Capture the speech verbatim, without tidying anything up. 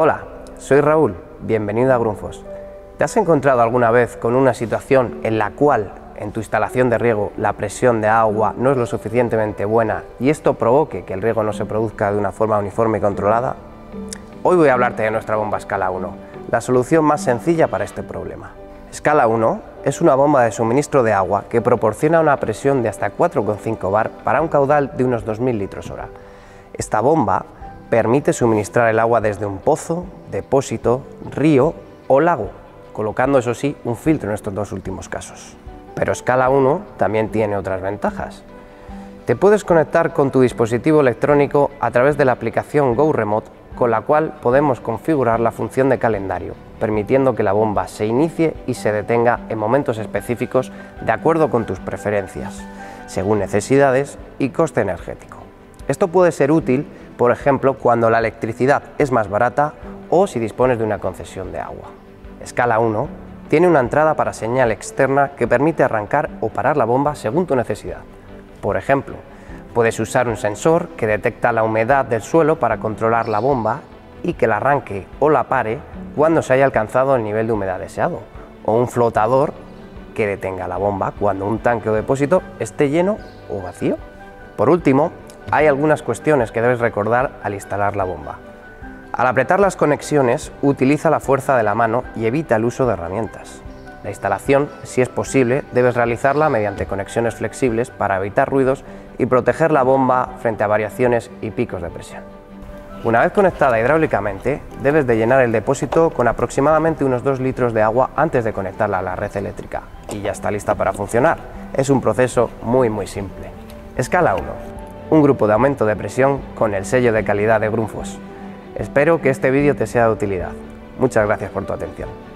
Hola, soy Raúl, bienvenido a Grundfos. ¿Te has encontrado alguna vez con una situación en la cual en tu instalación de riego la presión de agua no es lo suficientemente buena y esto provoque que el riego no se produzca de una forma uniforme y controlada? Hoy voy a hablarte de nuestra bomba Scala uno, la solución más sencilla para este problema. Scala uno es una bomba de suministro de agua que proporciona una presión de hasta cuatro coma cinco bar para un caudal de unos dos mil litros hora. Esta bomba permite suministrar el agua desde un pozo, depósito, río o lago, colocando eso sí un filtro en estos dos últimos casos. Pero Scala uno también tiene otras ventajas. Te puedes conectar con tu dispositivo electrónico a través de la aplicación Go Remote, con la cual podemos configurar la función de calendario, permitiendo que la bomba se inicie y se detenga en momentos específicos de acuerdo con tus preferencias, según necesidades y coste energético. Esto puede ser útil, por ejemplo, cuando la electricidad es más barata o si dispones de una concesión de agua. Scala uno tiene una entrada para señal externa que permite arrancar o parar la bomba según tu necesidad. Por ejemplo, puedes usar un sensor que detecta la humedad del suelo para controlar la bomba y que la arranque o la pare cuando se haya alcanzado el nivel de humedad deseado, o un flotador que detenga la bomba cuando un tanque o depósito esté lleno o vacío. Por último, hay algunas cuestiones que debes recordar al instalar la bomba. Al apretar las conexiones, utiliza la fuerza de la mano y evita el uso de herramientas. La instalación, si es posible, debes realizarla mediante conexiones flexibles para evitar ruidos y proteger la bomba frente a variaciones y picos de presión. Una vez conectada hidráulicamente, debes de llenar el depósito con aproximadamente unos dos litros de agua antes de conectarla a la red eléctrica y ya está lista para funcionar. Es un proceso muy muy simple. Scala uno, un grupo de aumento de presión con el sello de calidad de Grundfos. Espero que este vídeo te sea de utilidad. Muchas gracias por tu atención.